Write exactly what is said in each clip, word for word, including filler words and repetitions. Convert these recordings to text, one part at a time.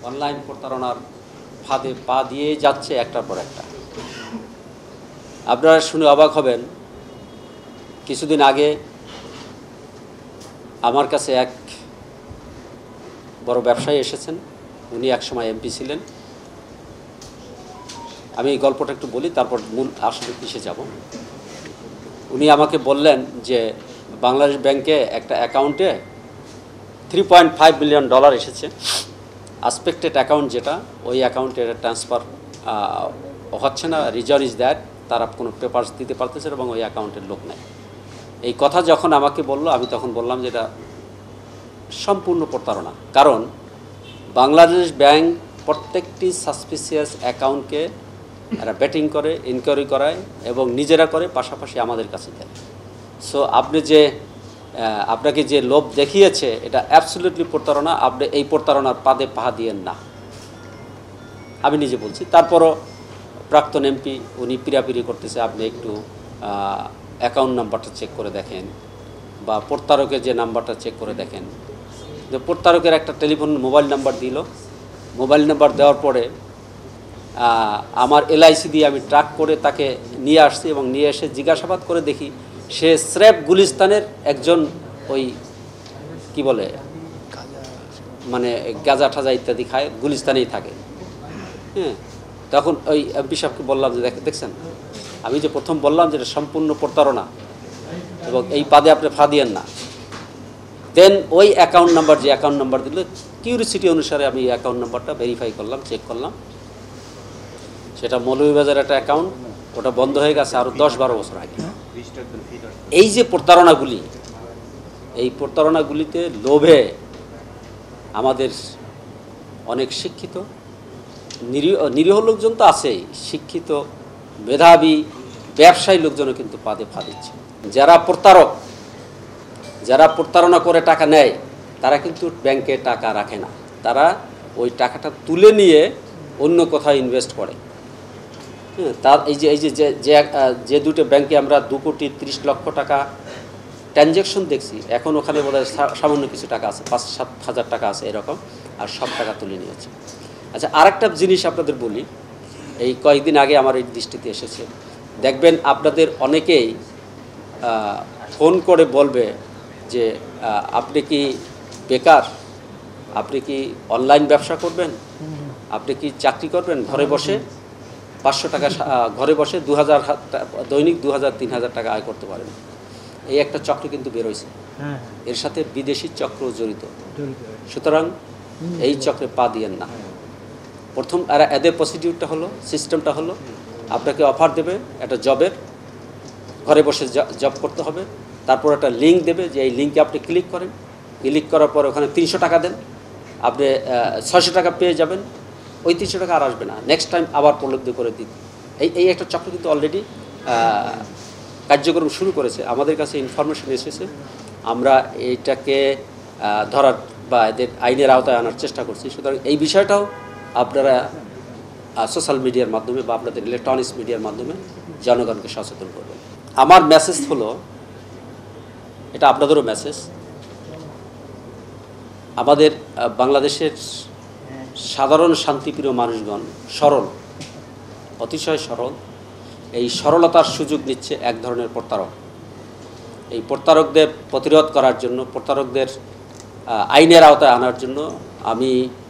Online প্রতারণার ফাঁদে পা দিয়ে যাচ্ছে একটার পর একটা। আপনারা শুনে অবাক হবেন, কিছুদিন আগে আমার কাছে এক বড় ব্যবসায়ী এসেছেন। উনি একসময় এমপি ছিলেন। আমি এই গল্পটা একটু বলি, তারপর মূল আসলে কিসে যাব। উনি আমাকে বললেন যে বাংলাদেশ ব্যাংকে একটা অ্যাকাউন্টে three point five million dollar এসেছে। আসপেক্টেড অ্যাকাউন্ট যেটা, ওই অ্যাকাউন্টে ট্রান্সফার হচ্ছে না। রিজন ইজ দ্যাট তারা কোনো পেপারস দিতে পারতেছে এবং ওই অ্যাকাউন্টের লোক নেই। এই কথা যখন আমাকে বলল, আমি তখন বললাম যে এটা সম্পূর্ণ প্রতারণা। কারণ বাংলাদেশ ব্যাংক প্রত্যেকটি সাসপিসিয়াস অ্যাকাউন্টকে এরা ব্যাটিং করে, ইনকোয়ারি করায় এবং নিজেরা করে, পাশাপাশি আমাদের কাছে দেয়। সো আপনি যে আপনাকে যে লোভ দেখিয়েছে, এটা অ্যাবসলিউটলি প্রতারণা। আপনি এই প্রতারণার পাদে পা দিয়েন না, আমি নিজে বলছি। তারপরও প্রাক্তন এমপি উনি পিরাপিরি করতেছে, আপনি একটু অ্যাকাউন্ট নাম্বারটা চেক করে দেখেন বা প্রতারকের যে নাম্বারটা চেক করে দেখেন। যে প্রতারকের একটা টেলিফোন মোবাইল নাম্বার দিল, মোবাইল নাম্বার দেওয়ার পরে আমার এলআইসি দিয়ে আমি ট্র্যাক করে তাকে নিয়ে আসছি এবং নিয়ে এসে জিজ্ঞাসাবাদ করে দেখি সে স্রেফ গুলিস্তানের একজন ওই কি বলে মানে গাঁজা ঠাজা ইত্যাদি খায়, গুলিস্তানেই থাকে। হ্যাঁ, তখন ওই এমপি সাহেবকে বললাম যে দেখছেন, আমি যে প্রথম বললাম যে এটা সম্পূর্ণ প্রতারণা এবং এই পাদে আপনি ফা দিয়েন না। দেন ওই অ্যাকাউন্ট নাম্বার, যে অ্যাকাউন্ট নাম্বার দিল, কিউরিসিটি অনুসারে আমি অ্যাকাউন্ট নাম্বারটা ভেরিফাই করলাম, চেক করলাম। সেটা মৌলভীবাজার একটা অ্যাকাউন্ট, ওটা বন্ধ হয়ে গেছে আরও দশ বারো বছর আগে। এই যে প্রতারণাগুলি, এই প্রতারণাগুলিতে লোভে আমাদের অনেক শিক্ষিত নিরীহ নিরীহ লোকজন তো আছেই, শিক্ষিত মেধাবী ব্যবসায়ী লোকজনও কিন্তু পাদে পা দিচ্ছে। যারা প্রতারক, যারা প্রতারণা করে টাকা নেয়, তারা কিন্তু ব্যাংকে টাকা রাখে না। তারা ওই টাকাটা তুলে নিয়ে অন্য কোথাও ইনভেস্ট করে। হ্যাঁ, তার এই যে এই যে যে দুটো ব্যাংকে আমরা দু কোটি তিরিশ লক্ষ টাকা ট্রানজ্যাকশন দেখছি, এখন ওখানে বোধহয় সামান্য কিছু টাকা আছে, পাঁচ সাত হাজার টাকা আছে এরকম, আর সব টাকা তুলে নিয়েছে। আচ্ছা, আরেকটা জিনিস আপনাদের বলি, এই কয়েকদিন আগে আমার এই দৃষ্টিতে এসেছে। দেখবেন আপনাদের অনেকেই ফোন করে বলবে যে আপনি কি বেকার, আপনি কি অনলাইন ব্যবসা করবেন, আপনি কি চাকরি করবেন, ঘরে বসে পাঁচশো টাকা ঘরে বসে দু হাজার দৈনিক দু হাজার তিন হাজার টাকা আয় করতে পারেন। এই একটা চক্র কিন্তু বেরোয়ছে, এর সাথে বিদেশি চক্র জড়িত। সুতরাং এই চক্রে পা দিয়েন না। প্রথম এরা এদের প্রসিডিউরটা হলো, সিস্টেমটা হলো, আপনাকে অফার দেবে একটা জবের, ঘরে বসে জব করতে হবে। তারপর একটা লিঙ্ক দেবে, যে এই লিঙ্কে আপনি ক্লিক করেন, ক্লিক করার পর ওখানে তিনশো টাকা দেন, আপনি ছয়শো টাকা পেয়ে যাবেন। ওই তিনশো টাকা আর আসবে না, নেক্সট টাইম আবার উপলব্ধি করে দিন। এই এই একটা চক্র কিন্তু অলরেডি কার্যক্রম শুরু করেছে। আমাদের কাছে ইনফরমেশন এসেছে, আমরা এইটাকে ধরার বা এদের আইনের আওতায় আনার চেষ্টা করছি। সুতরাং এই বিষয়টাও আপনারা সোশ্যাল মিডিয়ার মাধ্যমে বা আপনাদের ইলেকট্রনিক্স মিডিয়ার মাধ্যমে জনগণকে সচেতন করবেন। আমার মেসেজ হলো, এটা আপনাদেরও মেসেজ, আমাদের বাংলাদেশের সাধারণ শান্তিপ্রিয় মানুষগণ সরল, অতিশয় সরল। এই সরলতার সুযোগ নিচ্ছে এক ধরনের প্রতারক। এই প্রতারকদের প্রতিরোধ করার জন্য, প্রতারকদের আইনের আওতায় আনার জন্য আমি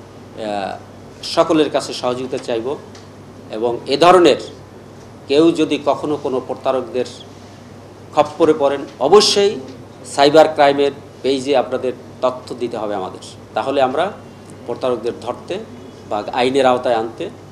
সকলের কাছে সহযোগিতা চাইব। এবং এ ধরনের কেউ যদি কখনো কোনো প্রতারকদের খপ্পরে পড়েন, অবশ্যই সাইবার ক্রাইমের পেজে আপনাদের তথ্য দিতে হবে আমাদের। তাহলে আমরা প্রতারকদের ধরতে বা আইনের আওতায় আনতে